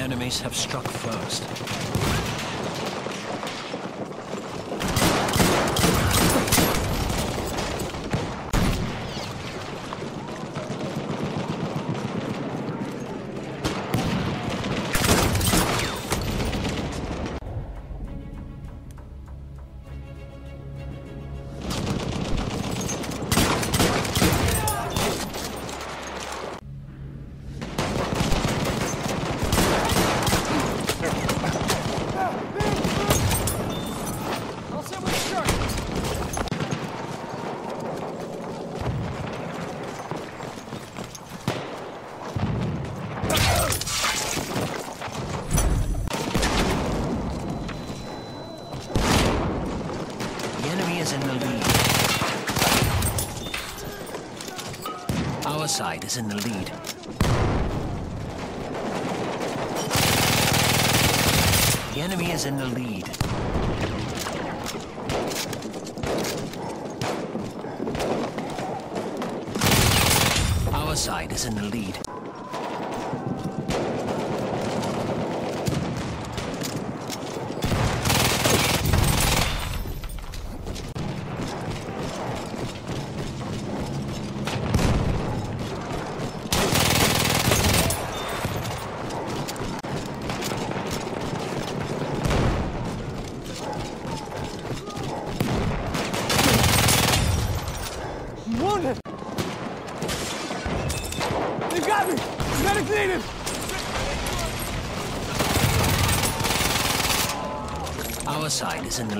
enemies have struck first. In the lead. Our side is in the lead. The enemy is in the lead. Our side is in the lead. Wounded! They got me! Medic needed! Our side is in the...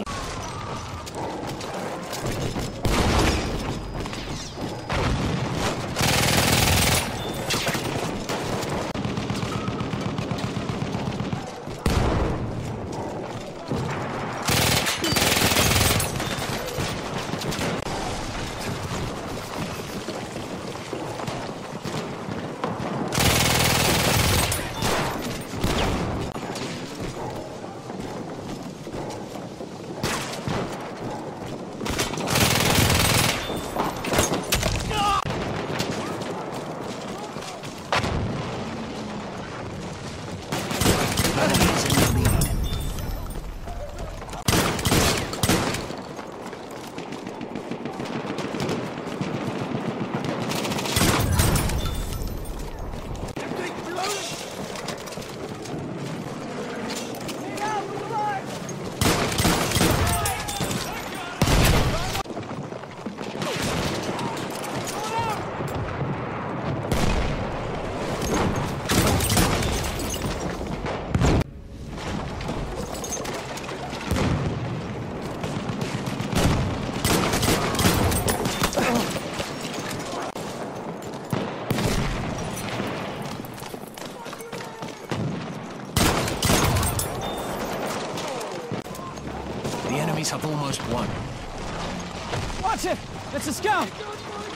The enemies have almost won. Watch it! It's a scout!